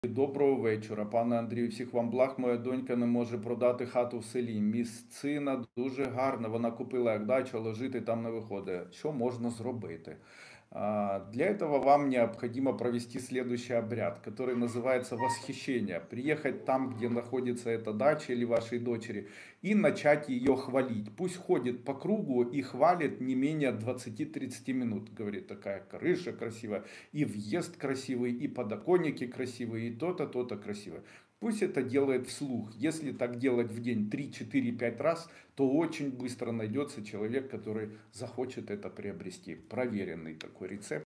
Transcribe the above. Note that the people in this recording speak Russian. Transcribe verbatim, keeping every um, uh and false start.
Доброго вечора, пане Андрію, всіх вам благ. Моя донька не може продати хату в селі. Місцина дуже гарна, вона купила як дачу, але жити там не виходить. Що можна зробити? А, Для этого вам необходимо провести следующий обряд, который называется восхищение. Приехать там, где находится эта дача или вашей дочери, и начать ее хвалить. Пусть ходит по кругу и хвалит не менее двадцати-тридцати минут. Говорит, такая крыша красивая, и въезд красивый, и подоконники красивые, и то-то, то-то красивое. Пусть это делает вслух. Если так делать в день три, четыре, пять раз, то очень быстро найдется человек, который захочет это приобрести. Проверенный такой рецепт.